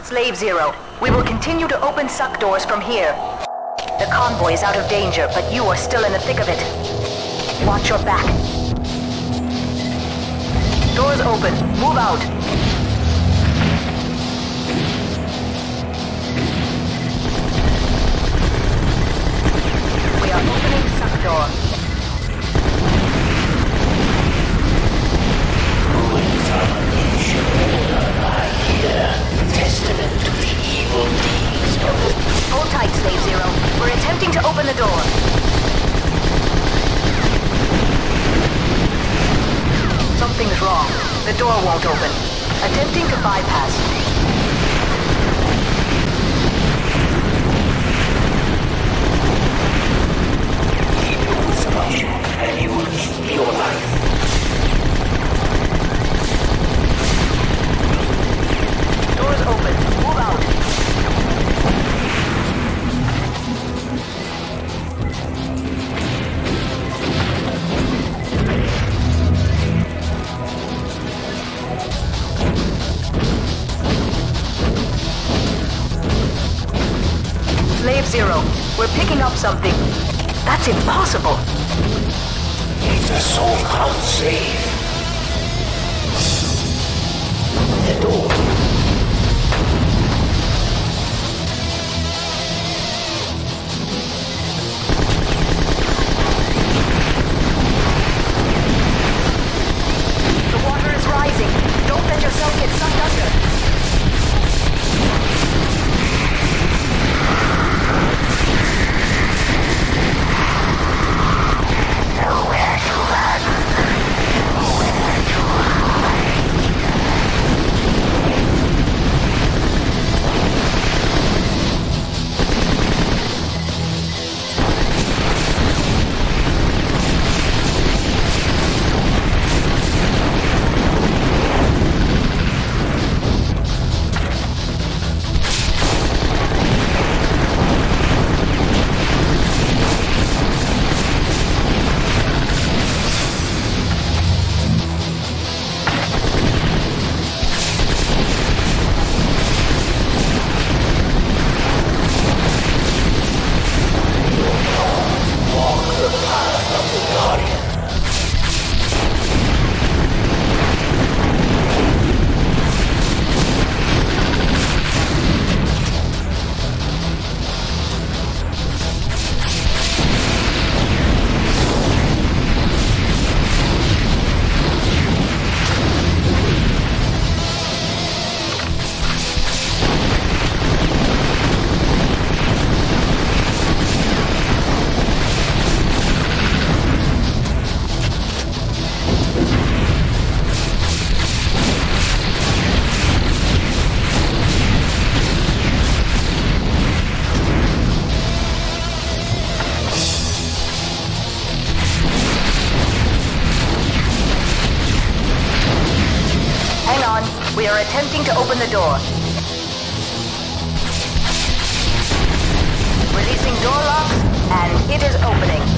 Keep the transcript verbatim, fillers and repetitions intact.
Slave Zero, we will continue to open suck doors from here. The convoy is out of danger, but you are still in the thick of it. Watch your back. Doors open. Move out. We are opening suck door. Testament to the evil deeds of the... Hold tight, Slave Zero. We're attempting to open the door. Something's wrong. The door won't open. Attempting to bypass. Keep your wits about you, and you will keep your life. Doors open. Move out. Slave Zero, we're picking up something. That's impossible. It's a soul-bound slave. The door. Don't let yourself get sucked under. Nowhere to run. Nowhere to hide. We are attempting to open the door. Releasing door locks, and it is opening.